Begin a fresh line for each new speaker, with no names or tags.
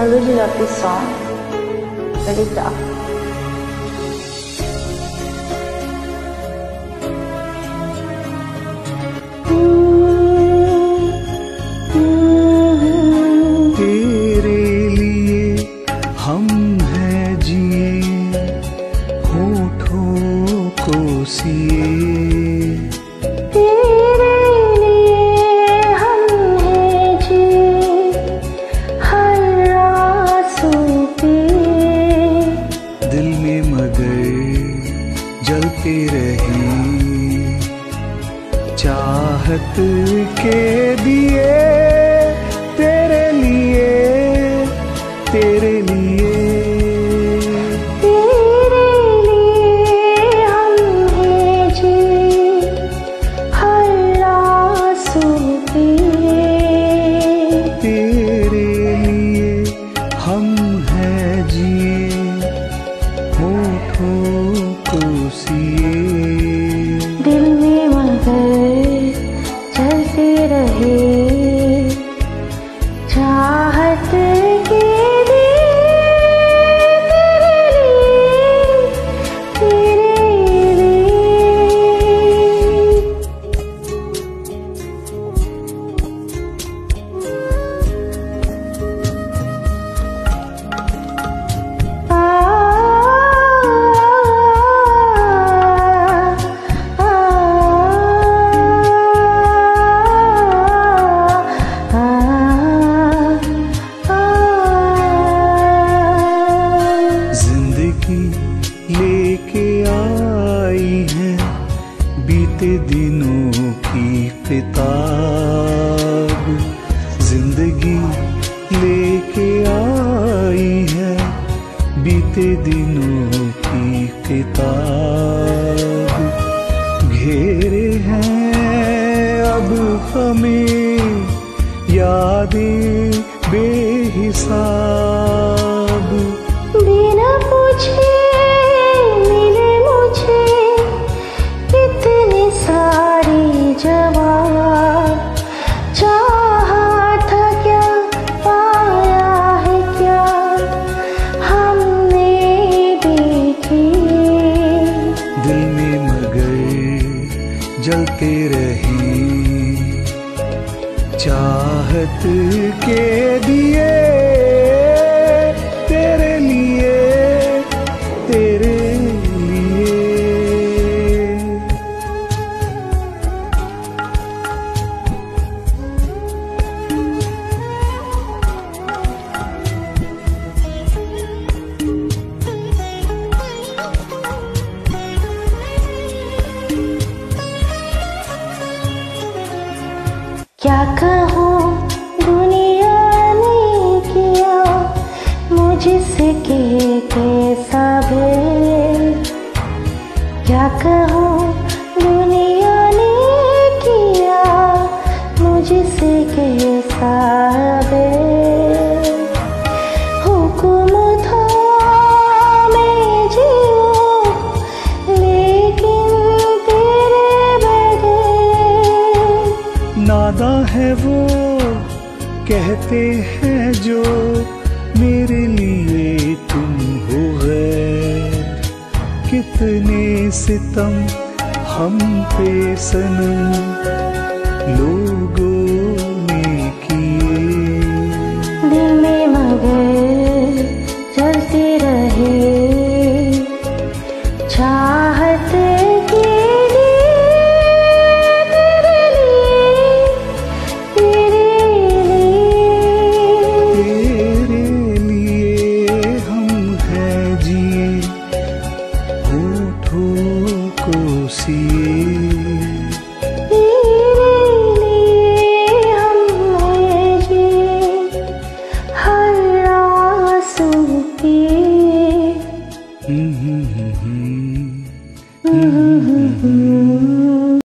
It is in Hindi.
really love this song. Very tough.
तेरे लिए हम हैं जिए, होठों को सिए।
तेरे लिए हम हैं जिए, हर आंसू पिए।
दिल में मगर जलते रहे चाहत के दिए। तेरे लिए, तेरे लिए,
तेरे लिए हम हैं जिए, हर आंसू पिए।
तेरे लिए हम हैं जिए, होठों को सिए।
दिल में मगर चलते रहे चाहत के दिए। तेरे
जिंदगी लेके आई है बीते दिनों की किताब। जिंदगी लेके आई है बीते दिनों की किताब। घेरे हैं अब हमें यादें बेहिसाब।
बिना पूछे मिले मुझे इतने सारे जवाब। चाहा था क्या, पाया है क्या, हमने देखी।
दिल में मगर जलते रहे चाहत के दिए। तेरे लिए, तेरे लिए।
क्या कहूँ दुनिया ने किया मुझसे के कैसा भेद। क्या कहूँ दुनिया ने किया मुझसे कैसा भेद। हुक्म था मैं जीऊँ लेकिन तेरे बगैर।
नादा है वो कहते हैं जो मेरे लिए तुम हो गैर। कितने सितम हम पे सनम, लो